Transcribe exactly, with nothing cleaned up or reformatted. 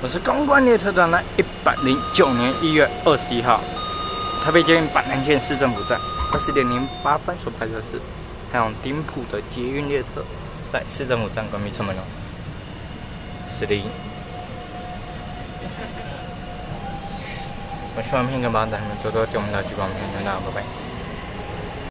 我是公关列车团的一百零九年一月二十一号，台北捷运板南线市政府站二十点零八分所拍摄是开往丁埔的捷运列车，在市政府站关闭车门了。是的。我希望片跟把咱们多多给我们的举报片，大家拜拜。